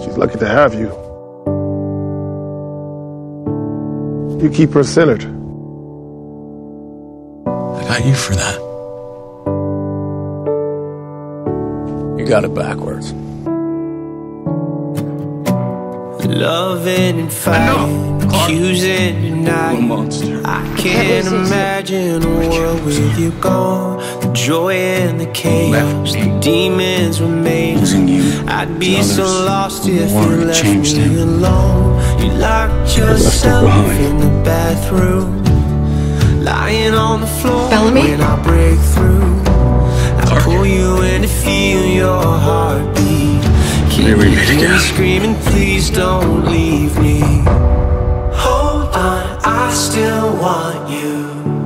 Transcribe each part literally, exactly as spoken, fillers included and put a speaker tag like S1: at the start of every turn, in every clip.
S1: She's lucky to have you. You keep her centered.
S2: I got you for that. You got it backwards.
S3: Loving and fighting, accusing and denying. I can't imagine a world with you gone. The joy and the chaos, the demons remain. I'd be so lost if you left me alone. You locked yourself in the bathroom, lying on the floor.
S4: Bellamy?
S3: When I break through, I pull you in to feel your heartbeat. Can you hear me screaming, please don't leave me? Hold on, I still want you.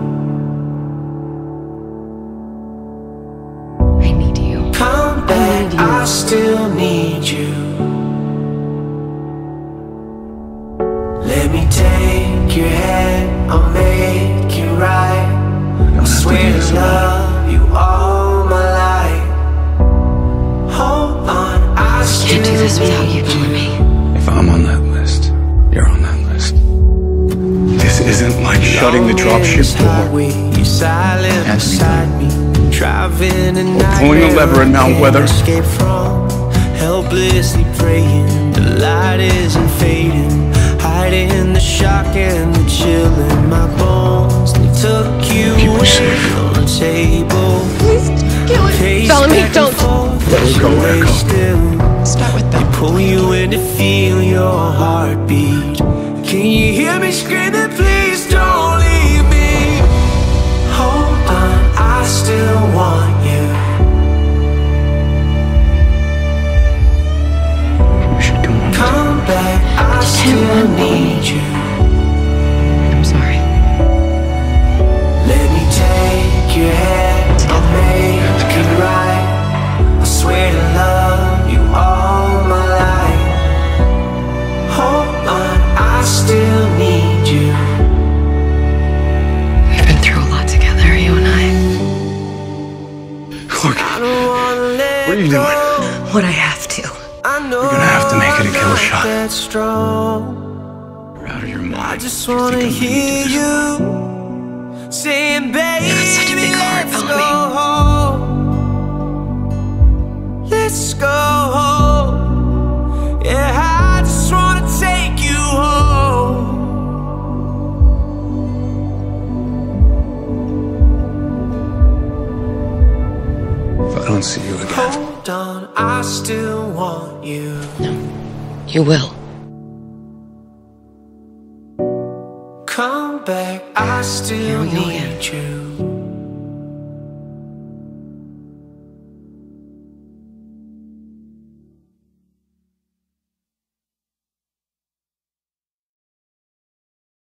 S4: I need you.
S3: Come back, I, I still need you. Let me take your hand, I'll make it right. I swear to love you all my life. Hold on, I
S4: can't do this without you, Bellamy.
S2: If I'm on that list, you're on that list. This isn't like shutting the dropship door.
S3: You silent beside me, driving and
S2: pulling a lever in Mount Weather.
S3: Escape from, helplessly praying. The light isn't fading, hiding the shock and the chill in my bones. They took you away from the table.
S4: Please kill it. Bellamy, don't.
S1: Let her go, let her go.
S4: Start with them.
S3: Pull you in to feel your heartbeat. Can you hear me screaming, please don't leave me? Hold on, I still want you.
S2: We should come home.
S3: Come back, I still need you.
S4: I'm sorry.
S3: Let me take your hand, I'll make it right. I swear to love you all my life. Hold on, I still need you.
S4: We've been through a lot together, you and I.
S2: Clarke,
S3: I don't wanna let
S2: what are you doing?
S4: What I have to.
S2: You're gonna have to make it a kill shot.
S3: That strong.
S2: You're out of your mind.
S3: I just wanna hear you saying, baby,
S4: You've got such a big heart,
S3: let's go
S4: Bellamy.
S3: home. Let's go home. Yeah, I just wanna take you home.
S2: If I don't see you again.
S3: Hold on, I still want you.
S4: No, you will.
S3: Come back, I still
S4: Here we go
S3: need
S4: again.
S3: you.